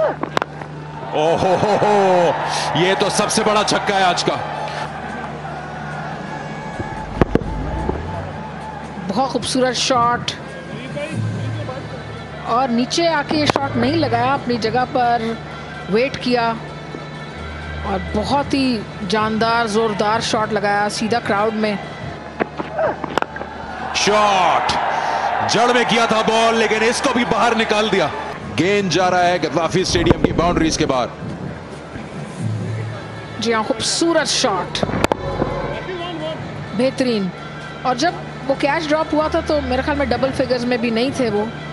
ओहो, ये तो सबसे बड़ा छक्का है आज का। बहुत खूबसूरत शॉट, और नीचे आके ये शॉट नहीं लगाया, अपनी जगह पर वेट किया और बहुत ही जानदार जोरदार शॉट लगाया सीधा क्राउड में। शॉट जड़ में किया था बॉल, लेकिन इसको भी बाहर निकाल दिया। गेंद जा रहा है गद्दाफी स्टेडियम की बाउंड्रीज के बाहर। जी हाँ, खूबसूरत शॉट, बेहतरीन। और जब वो कैच ड्रॉप हुआ था तो मेरे ख्याल में डबल फिगर्स में भी नहीं थे वो।